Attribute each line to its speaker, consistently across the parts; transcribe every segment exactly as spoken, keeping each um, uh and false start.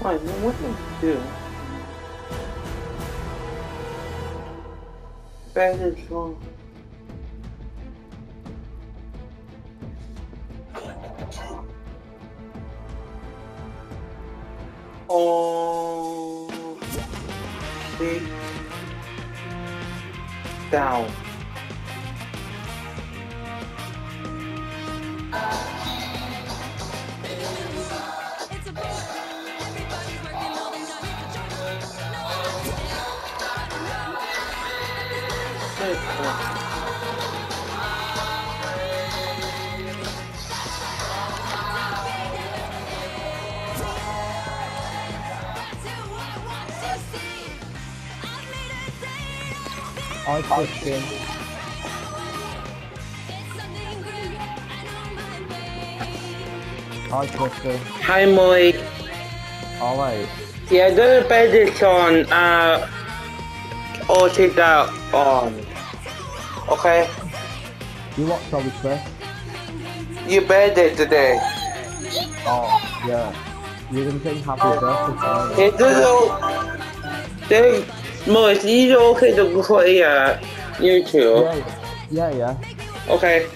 Speaker 1: I know what to do. Bad is wrong. Oh, sit down.
Speaker 2: Hi, Christian. Hi, Christian.
Speaker 1: Hi, Molly.
Speaker 2: Alright.
Speaker 1: Yeah, the bed is on. Uh, all sit down on. Okay.
Speaker 2: You what, sorry, Chris?
Speaker 1: You bedded today.
Speaker 2: Oh, yeah. You're gonna sing happy birthday to me.
Speaker 1: It doesn't. They, Molly, is it okay to play uh, YouTube?
Speaker 2: Yeah, yeah, yeah.
Speaker 1: Okay.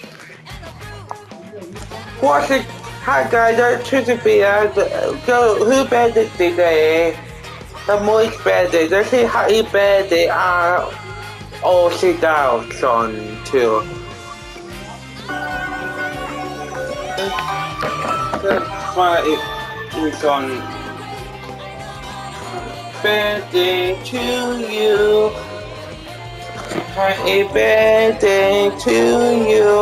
Speaker 1: What's it? Hi guys, I'm trying to be out. Go, who bedded today? The Molly's bedded. Let's see how you bedded. Uh, all sit down, son, too. Why it's on birthday to you. Happy birthday to you.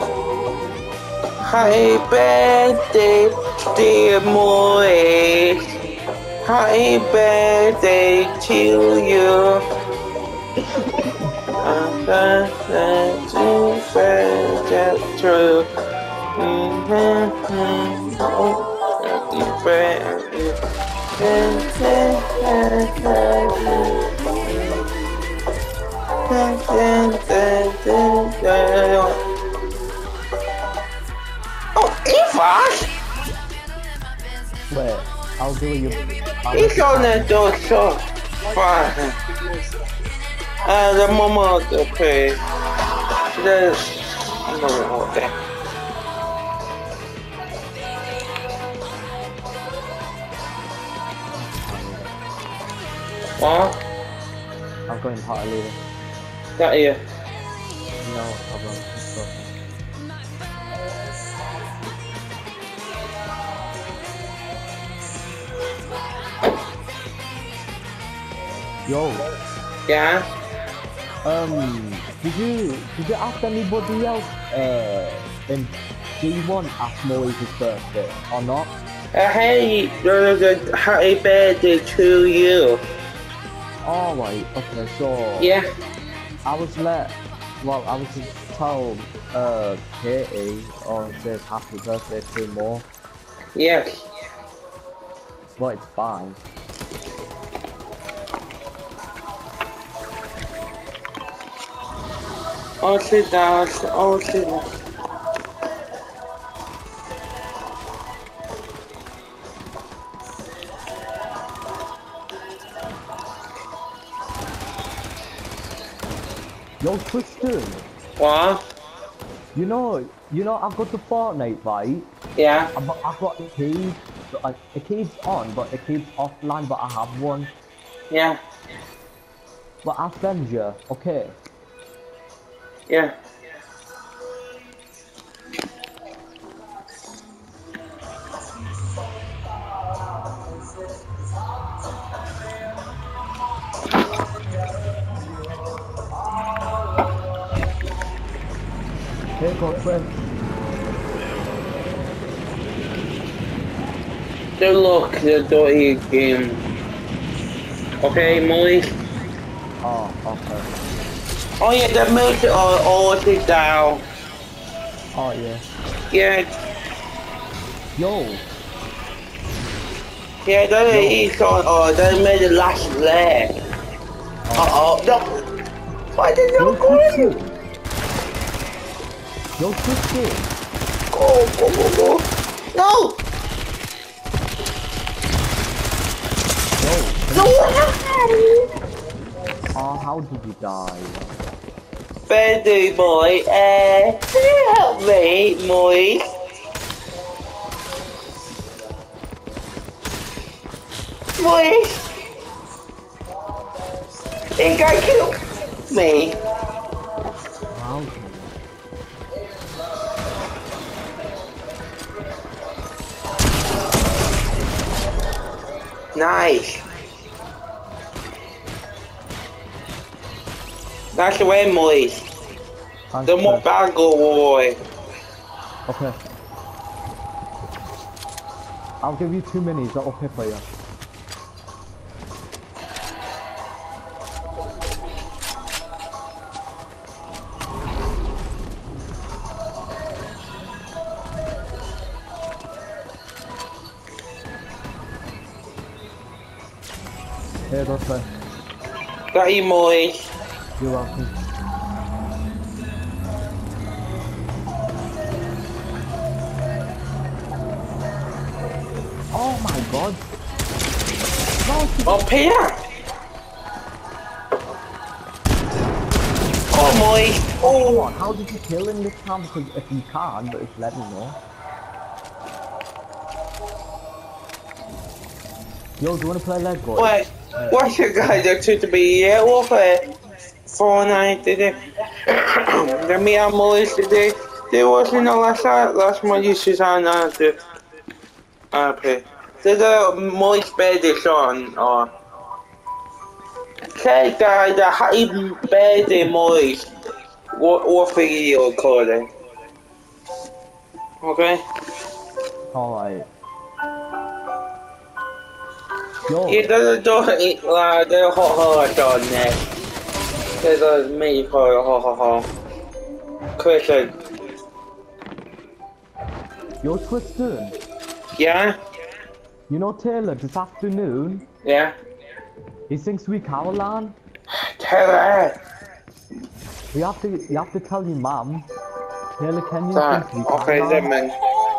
Speaker 1: Happy birthday, dear Molly. Happy birthday to you. I'm birthday to birthday true. Mm-hmm. Oh, happy birthday. Oh, Eva!
Speaker 2: Wait, I'll do you.
Speaker 1: He's on the door, so fine. Uh, the mama, okay. There's no more there. What?
Speaker 2: I'm going part of leaving.
Speaker 1: That you?
Speaker 2: No problem. Let's go. Yo.
Speaker 1: Yeah?
Speaker 2: Um, did you did you ask anybody else uh in G one ask Molly's birthday or not?
Speaker 1: Uh, hey, there's a happy birthday to you.
Speaker 2: Alright, okay, so
Speaker 1: Yeah.
Speaker 2: I was let well I was to tell uh Katie or says happy birthday to more,
Speaker 1: Yes.
Speaker 2: but it's fine.
Speaker 1: All sit down, all sit down.
Speaker 2: Yo, Tristan,
Speaker 1: What?
Speaker 2: you know, you know, I've got the Fortnite, right?
Speaker 1: Yeah.
Speaker 2: I've got, I've got a key, but the key's on, but the key's offline, but I have one.
Speaker 1: Yeah.
Speaker 2: But I'll send you, okay?
Speaker 1: Yeah.
Speaker 2: Here go, Chris.
Speaker 1: Don't look the dirty game. Okay, Molly?
Speaker 2: Oh, okay.
Speaker 1: Oh yeah, the milk all, all sit down.
Speaker 2: Oh, yeah.
Speaker 1: Yeah.
Speaker 2: Yo,
Speaker 1: Yeah, that is on, oh, that made the last leg. Uh oh, no. Why did you
Speaker 2: yo,
Speaker 1: go in?
Speaker 2: Tristan. Yo, Tristan.
Speaker 1: Go, go, go, go. No!
Speaker 2: Oh, how did you die?
Speaker 1: Betty boy, uh, can you help me, Moise? Moise? Think I killed me?
Speaker 2: How?
Speaker 1: Nice. That's the way, Moise.
Speaker 2: Thanks,
Speaker 1: The more
Speaker 2: sir.
Speaker 1: bad go boy.
Speaker 2: Okay. I'll give you two minis, that'll pay for you. Here, that's fine.
Speaker 1: Got you, Moise.
Speaker 2: You're welcome. Oh my god! No,
Speaker 1: Up here. Oh, Moise.
Speaker 2: come
Speaker 1: Oh.
Speaker 2: on, how did you kill him this time? Because if you can't, just let me know. Yo, do you wanna play Lego?
Speaker 1: What? What's your guy that to be here? What for? Fortnite today. The me and Moise today. There wasn't a last last month you should on to uh play. There's a Moise bed on or say guy the high bed Moise. What what video recording? Okay?
Speaker 2: Alright. Yo,
Speaker 1: It doesn't do it like the hot hot on there. There's a me for a hot hot hot. Question.
Speaker 2: yo, Tristan.
Speaker 1: Yeah?
Speaker 2: You know Taylor this afternoon?
Speaker 1: Yeah?
Speaker 2: He sings Sweet Caroline.
Speaker 1: Tell her.
Speaker 2: We have to, you have to tell your mum. Taylor, can you
Speaker 1: That,
Speaker 2: sing Sweet
Speaker 1: okay,
Speaker 2: Caroline?
Speaker 1: then man.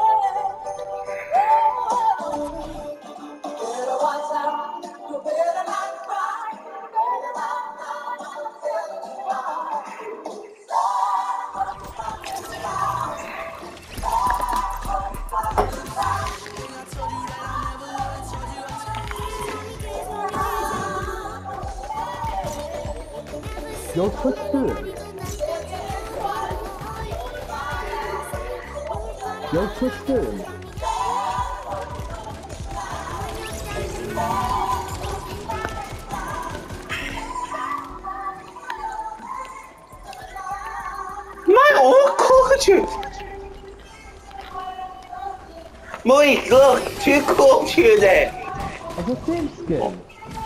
Speaker 2: Yo, Tristan. Yo, Tristan.
Speaker 1: My own culture. Moise, look, two culture there.
Speaker 2: It's the same skin.